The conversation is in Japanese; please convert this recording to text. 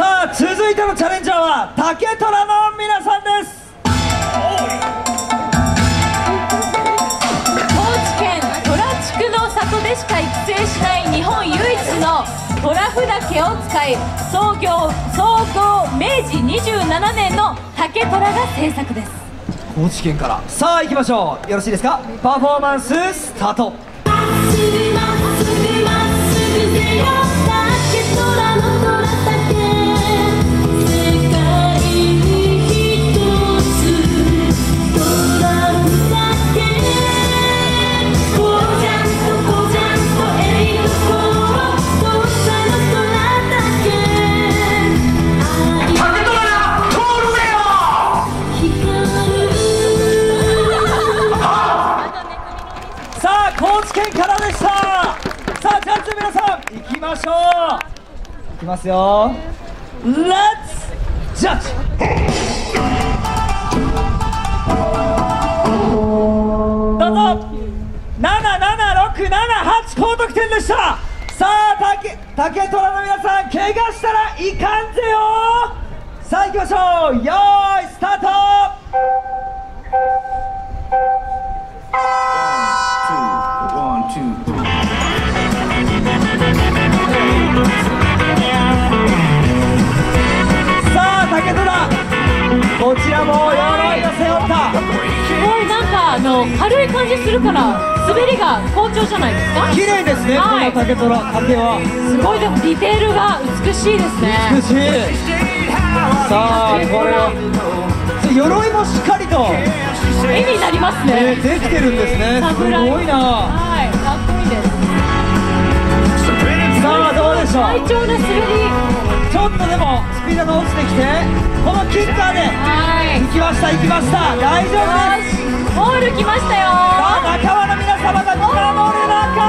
さあ続いてのチャレンジャーは竹虎の皆さんです。 高知県虎地区の里でしか育成しない日本唯一の虎札家を使い創業明治27年の竹虎が制作です。 高知県からさあ行きましょう。よろしいですか。パフォーマンススタート。高知県からでした。さあジャッジの皆さん行きましょう。いきますよ。レッツジャッジ。どうぞ。77678高得点でした。さあ竹虎の皆さん怪我したらいかんぜよ。さあ行きましょう。よーいスタート。こちらも鎧を背負った。 すごいなんか軽い感じするから滑りが好調じゃないですか。 綺麗ですね、はい、この竹はすごい。でもディテールが美しいですね。 美しい。さあこれ鎧もしっかりと絵になりますね。 できてるんですね。すごいな。 はい、かっこいいです。 さあどうでしょう。 快調な滑り。 ちょっとでもスピードが落ちてきてこのキッカーで行きました大丈夫です。 ゴール来ましたよ。 さあ仲間の皆様がゴールの中